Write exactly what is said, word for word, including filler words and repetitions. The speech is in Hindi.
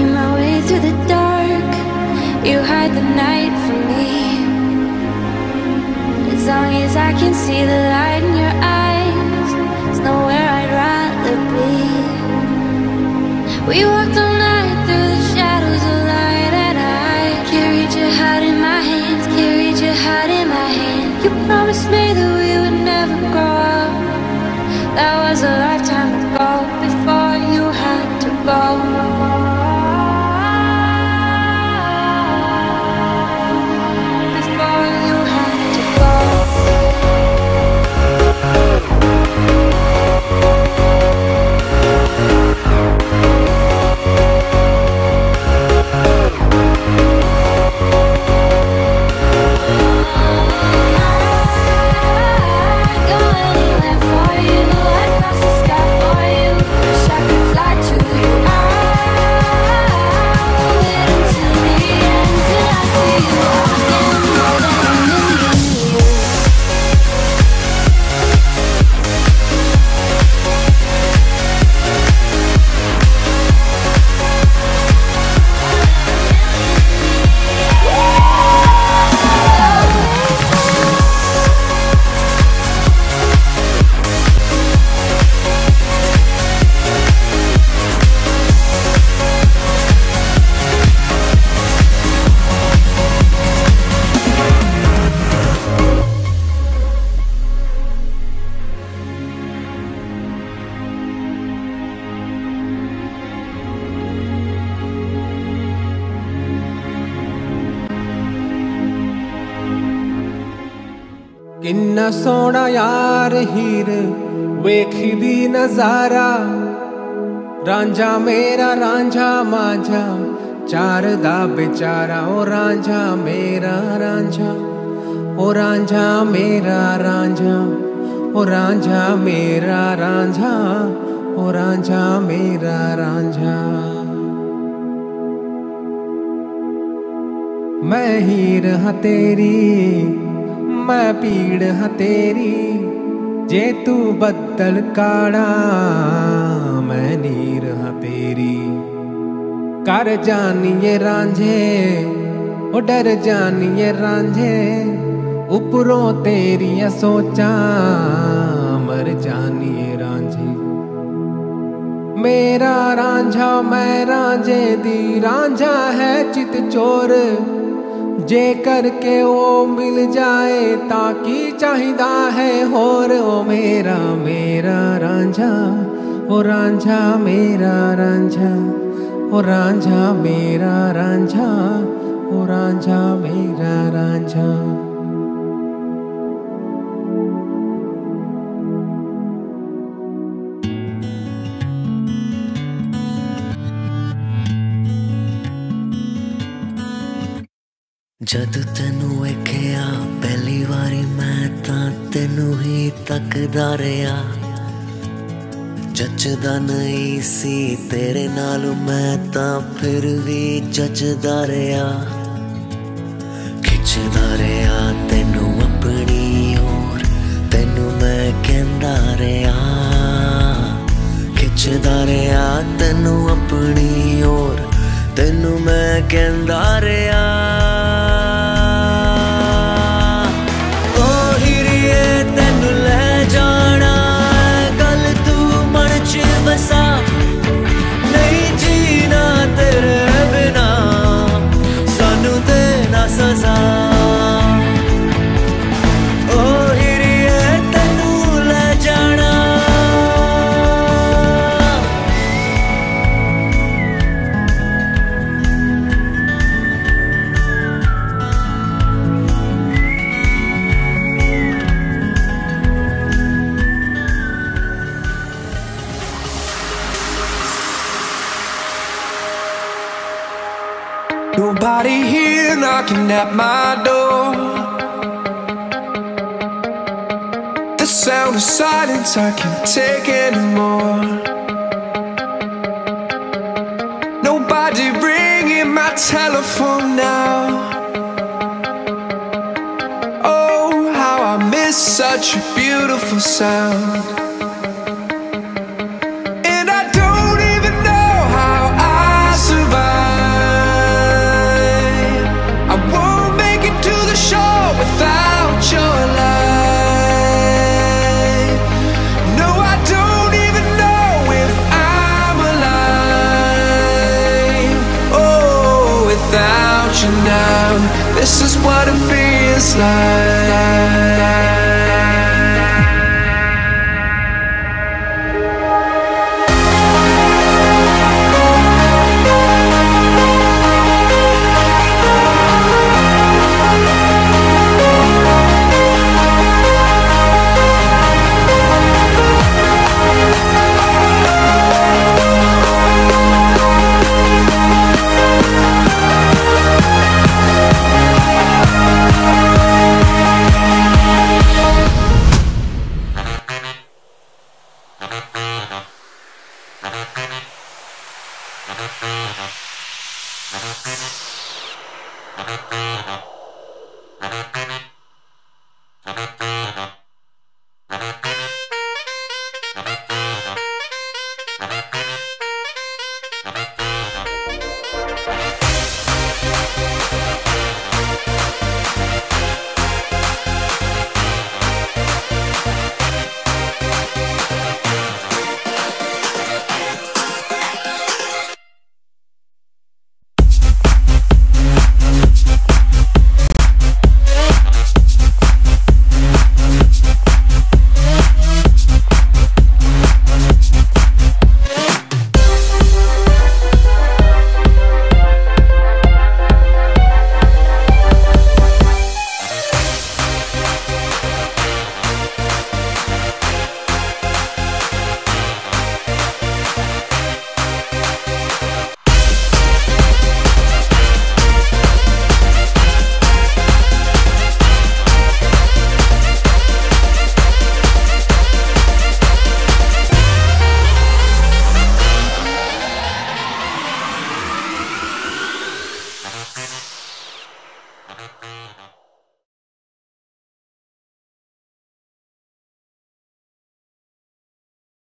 see my way through the dark. You hide the night from me. As long as I can see the light in your eyes, there's nowhere I'd rather be. We walked all night through the shadows of light, and I carried your heart in my hands, carried your heart in my hand. You promised me that we would never grow up. That was a lifetime ago, before you had to go. Before you had to go. किन्ना सोना यार हीर वेखदी नजारा, रांझा मेरा रांझा मांझा चार दा बेचारा। ओ रांझा मेरा रांझा, ओ रांझा मेरा रांझा, ओ रांझा मेरा रांझा, ओ रांझा मेरा रांझा। मैं हीर हाँ तेरी, मैं पीड़ हाँ तेरी, जे तू बदल काड़ा मैं नीर हाँ तेरी। कर जानिए रांझे ओ डर जानिए रांझे, उपरों तेरिया सोचा मर जानिए रांझे। मेरा रांझा मैं रांझे दी रांझा है चित चोर, जे करके वो मिल जाए ताकि चाहिदा है होर। ओ मेरा मेरा रांझा, ओ रांझा मेरा रांझा, ओ रांझा मेरा रांझा, ओ रांझा मेरा रांझा। जद तेनू वेखिया पहली बारी मैं तां तेनू ही तकदा रहा। जचदा नहीं सी तेरे नाल मैं तां फिर भी जचदा रहा। खिचदा रहा तेनू अपनी ओर, तेनू मैं कहंदा रहा। खिचदा रहा तेनू अपनी ओर, तेनू मैं कहंदा रहा। नहीं जीना तेरे बिना, सानू देना सजा। ओ हिरिए तेनू ले जाना। Nobody here knocking at my door. The sound of silence I can't take anymore. Nobody ringing my telephone now. Oh, how I miss such a beautiful sound. And I don't even know how I survived. you now. This is what it feels like. Thank you.